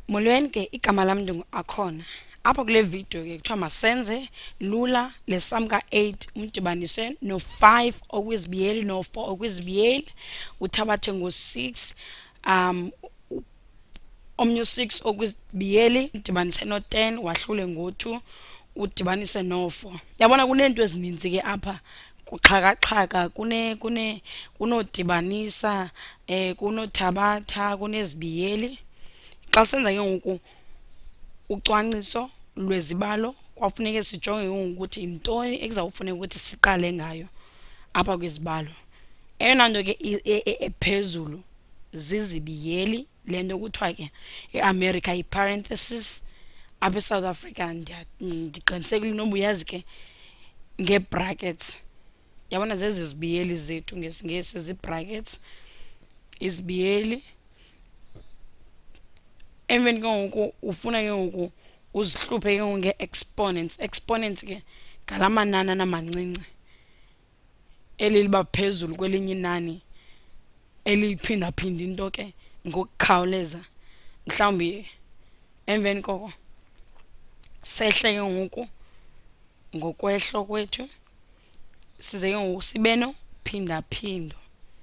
Molweni ke, igama lam ndingu-Akhona. Apha kule video ke kuthiwa masenze lula le sum ka-8 umdibanise no-5 okwizibiyeli no-4 okwizibiyeli, uthabathe ngo-6 omnye u-6 okwizibiyeli udibanise no-10 wahlule ngo-2 udibanise no-4. Yabona kuneento ezininzi ke apha, kuxhakaxhaka, kunodibanisa, kunothabatha, kunezibiyeli. Xa senza ke ngoku ucwangciso lwezibalo kwafuneke sijonge ke ngoku ukuthi yintoni ekuzawufuneka ukuthi siqale ngayo apha kwizibalo. Eyona nto ke ephezulu zizibiyeli, le nto kuthiwa ke eAmerica yi-parenthesis, apha eSouth Africa ndiqinisekile noba uyazi ke ngee-brackets. Yabona zezi zibiyeli zethu ngesiNgesi, zii-brackets, izibiyeli. Emveni ke ngoku ufuna ke ngoku uzihluphe ke ngoku ngee-exponents. Exponents ke ngala manani amancinci eli liba phezulu kwelinye inani eliyiphindaphinda into ke ngokukhawuleza. Mhlawumbi emveni koko sehle ke ngoku ngokwehlo kwethu size ke ngoku sibe nophindaphindo.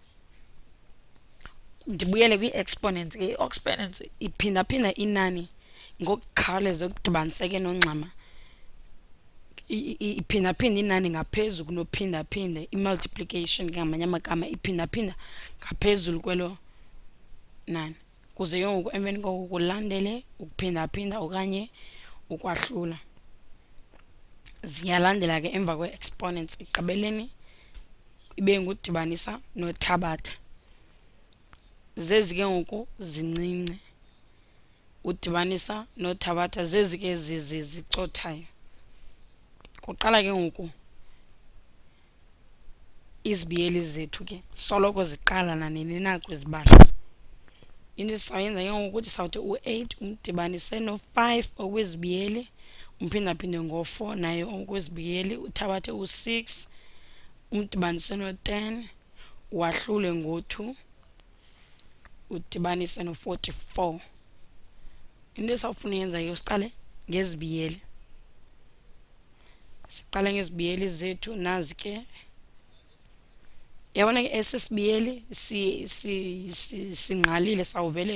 Ndibuyele kwii-exponents ke. I-exponents iphindaphinda inani ngokukhawuleza okudibaniseke nongxama. Iphindaphinda inani ngaphezu kunophindaphinde. I-multiplication ke ngamanye amagama iphindaphinda ngaphezulu kwelo nani. Kuze ke ngoku emveni koko kulandele ukuphindaphinda okanye ukwahlula. Ziyalandela ke emva kwe-exponents. Ekugqibeleni ibe ngudibanisa nothabatha. Zezi ke ngoku zincinci. Udibanisa nothabatha zezi ke zicothayo. Kuqala ke ngoku izibiyeli zethu ke soloko ziqala nanini na kwizibalo. Into esizawuyenza ke ngoku ukuthi sawuthi u-8 umdibanise no-5 okwezibiyeli, umphindaphinde ngo-4 naye okwezibiyeli, uthabathe u-6 umdibanise no-10 wahlule ngo-2 udibanise no-44. Into esawufuna uyenza ke siqale ngezibiyeli. Siqale ngezibiyeli zethu nazi ke. Yabona ke esi sibiyeli singqalile sawuvele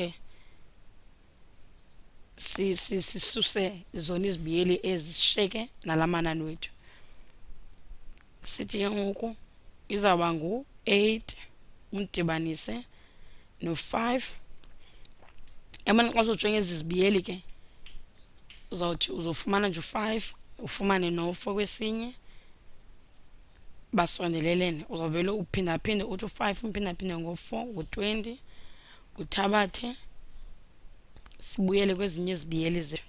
sisuse zona izibiyeli ezishiyeke nala manani wethu. Sithi ke ngoku izawuba ngu-8 umdibanise no-5. Yabona xa uzojonga ezi zibiyeli ke uzawuthi uzofumana nje u-5 ufumane no-4 kwesinye basondelelene. Uzawuvele uphindaphinde uthi u-5 umphindaphinde ngo-4 ngu-20 uthabathe sibuyele kwezinye izibiyeli zethu.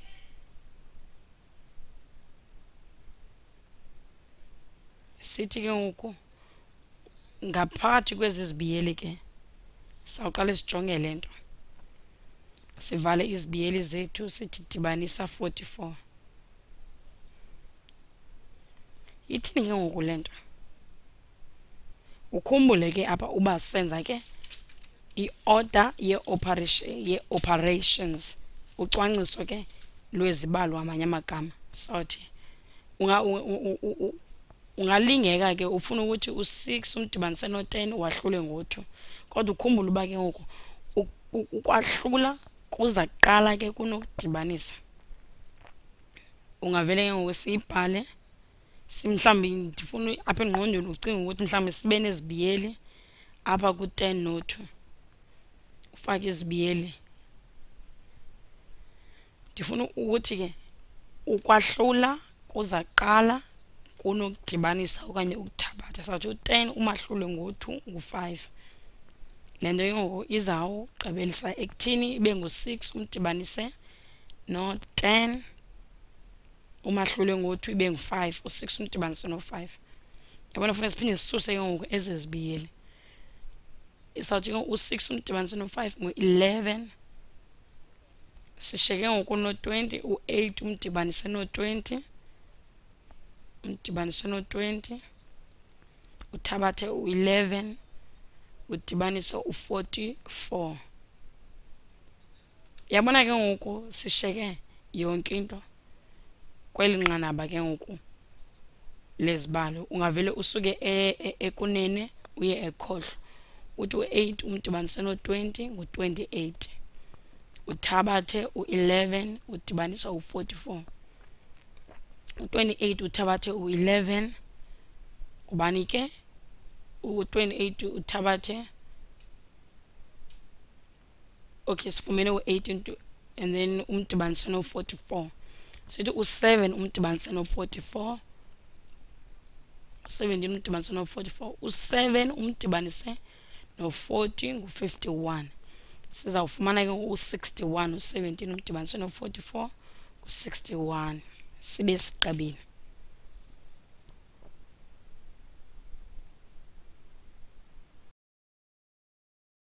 Sithi ke ngoku ngaphakathi kwezi zibiyeli ke sawuqale sijonge le nto. Sivale izibiyeli zethu sithi dibanisa 44. Ithini ke ngoku le nto? Ukhumbule ke apha uba senza ke i-order ye-operations, ucwangciso ke lwezibalo ngamanye amagama. Sawuthi ungalingeka ke ufuna ukuthi u-6 umdibanise no-10 wahlule ngo-2, kodwa ukhumbule uba ke ngoku ukwahlula kuza kuqala ke kunokudibanisa. Ungavele ke ngoku siyibhale mhlawumbi ndifuna apha engqondweni ucinga ukuthi mhlawumbi sibe nezibiyeli apha ku-10 no-2. Ufake izibiyeli. Ndifuna ukuthi ke ukwahlula kuza kuqala kunokudibanisa okanye ukuthabatha. Sawuthi u-10 umahlule ngo-2 ngu-5. Le nto ke ngoku izawugqibelisa ekuthini ibe ngu-6 umdibanise no-10 umahlule ngo-2 ibe ngu-5, u-6 umdibanise no-5. Yabona funeka siphinde sisuse ke ngoku ezi zibiyeli. Isawuthi ke u-6 umdibanise no-5 ngu-11. Sishiye ke ngoku no-20, u-8 umdibanise no-20 umdibanise no-20 uthabathe u-11 udibanise u-44. Yabona ke ngoku sisheke yonke into kweli nqanaba ke ngoku lezibalo. Ungavele usuke ekunene uye ekhohlo. Uthi u-8 umdibanise no-20 ngu-28. Uthabathe u-11 udibanisa u-44. U-28 uthabathe u-11 ngubani ke? U-28 uthabathe, okay sifumene u-8 and then umdibanise no-44. Sithi u-7 umdibanise no-44. U-17 umdibanise no-44. U-7 umdibanise no-40 ngu-51. Sizawufumana ke u-61. U-17 umdibanise no-44 ngu-61. Sibe sigqibile.